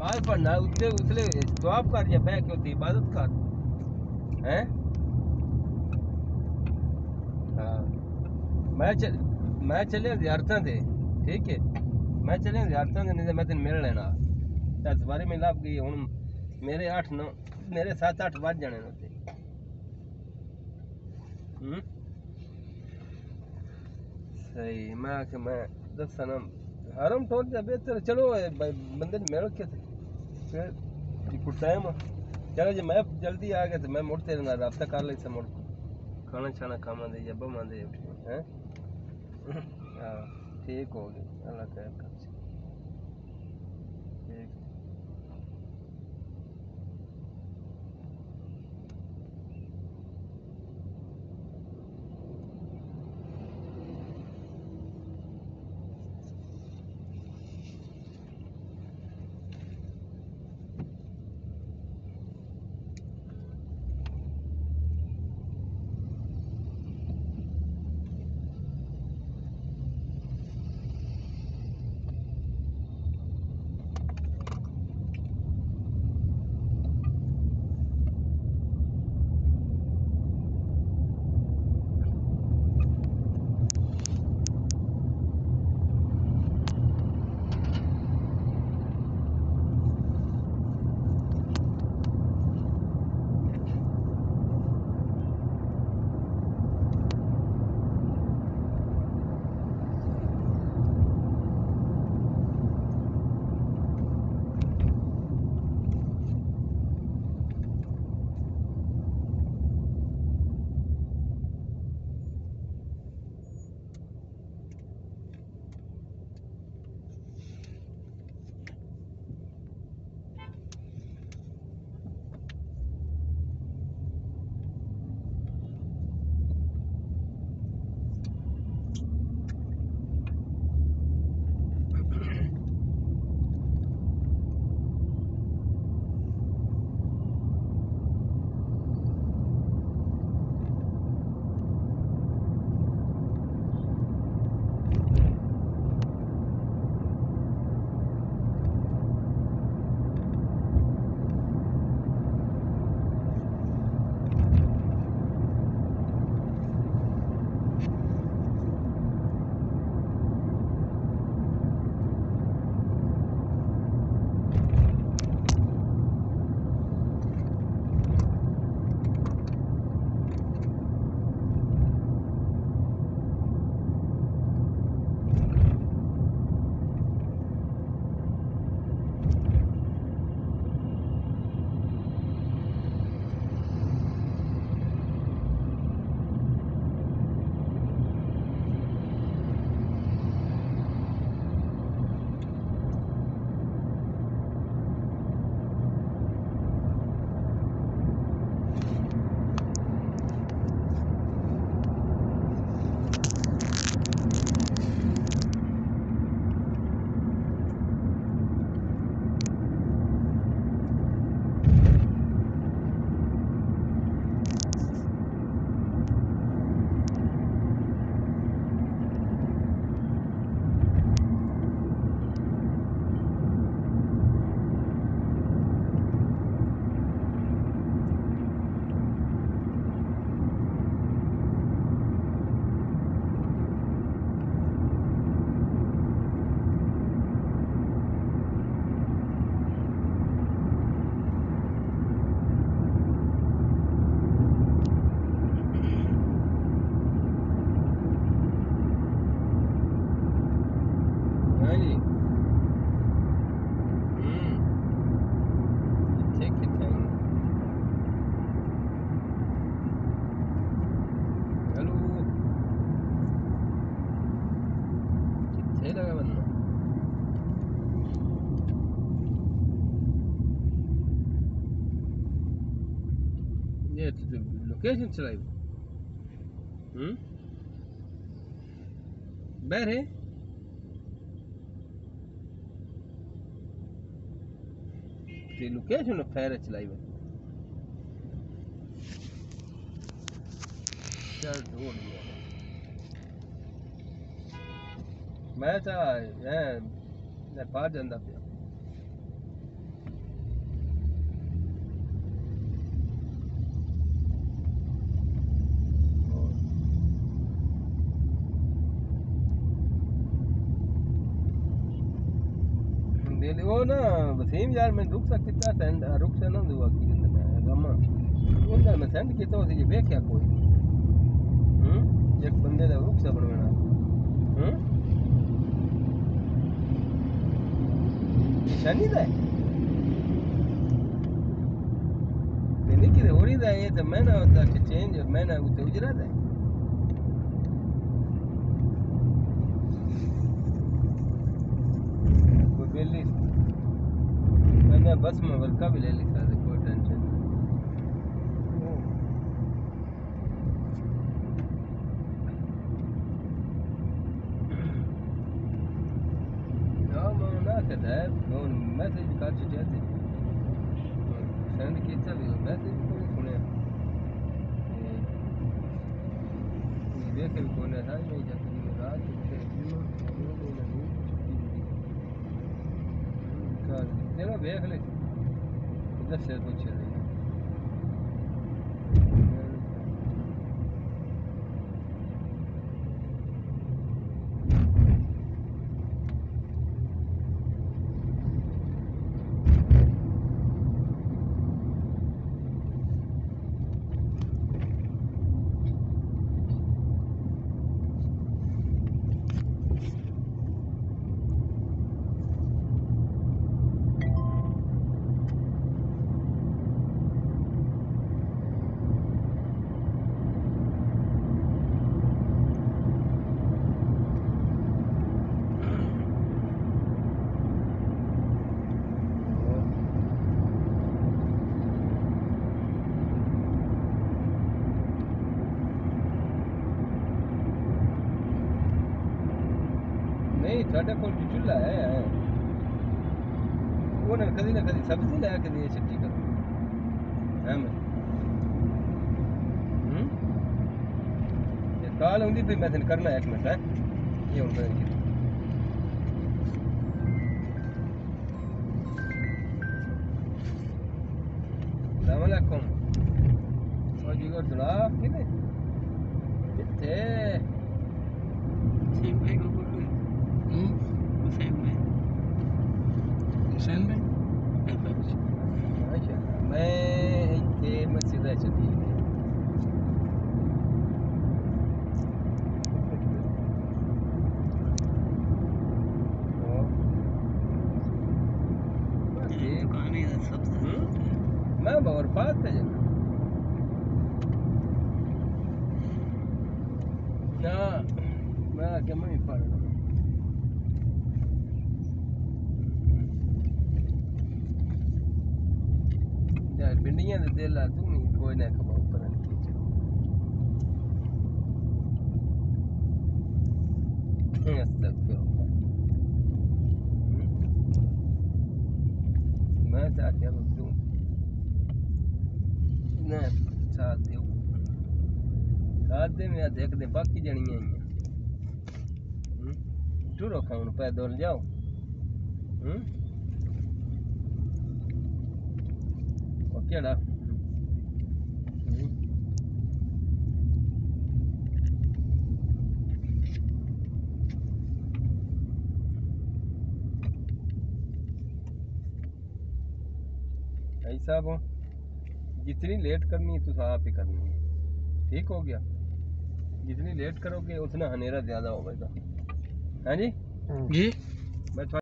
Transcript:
नमाज पढ़ना उससे उसले जवाब कर या बह के होती इबादत कर हैं। हाँ मैं चलिया ज़ियारतां ते ठीक है मैं चलिया ज़ियारतां ते नहीं तो मैं तेन मिल लेना इस बारी में लभ गई हुन मेरे 8-9 मेरे 7-8 बज जाने होते। सही मैं आखे मैं दसना हरम टोल जा बेहतर चलो बंदे ने मिल के फिर कुछ टाइम चलो जी मैं जल्दी आ गया तो मैं मुड़ तेरे नाल राब्ता कर ली मुड़ खाना छाना खावा दे या बवा दे हैं। हाँ ठीक हो गई अल्लाह खैर कर ठीक। लोकेशन चलाई बहरे लोकेशन खैर चलाई चल ढूंढ मैं नेपाल जाता पिया वो ना वसीम यार मैं रुक सकता सेंड रुक से ना दुआ की मैं गमा उनका मैं सेंड किया तो ये देखया कोई एक बंदे का रुक से बनवाना निशानी दा मैंने कि होरी दा ये तो मैं ना होता कि चेंज मैं ना उते उजरा दा कोई बेली मैंने बस में वर्का भी ले लिखा है कोई टेंशन ना मैं ना कहता है फोन मैसेज कर चुके थे सेंड किया भी मैसेज कोई सुने देख भी कौन है नहीं जाती रात के चलो देख ले इधर से कुछ नहीं नहीं साढ़े को चूल्हा है वो ना कभी सब्जी ला के दिए छट्टी कर हाँ मैं ये काल होंगी फिर मैं दिन करना एक मिनट है ये उनका अस्सलामुअलैकुम और जी को सुना किने किथे सेम भाई को बोल सेम भाई अच्छा मैं इतने मस्जिद है चली दुकान है सब मैं बार बात है ना मैं क्या मैं पढ़ यार भिंडियां दे दिल ला तू नहीं कोई ना खबर पता नहीं मैं चाहता हूँ तू ना साथ दे मैं देख दे बाकी जनियां ही तू रखा हूँ पैदल जाओ ओके ना ऐसा वो जितनी लेट करनी है तो आप ही करनी है ठीक हो गया जितनी लेट करोगे उतना हनेरा ज़्यादा होगा हाँ जी जी मैं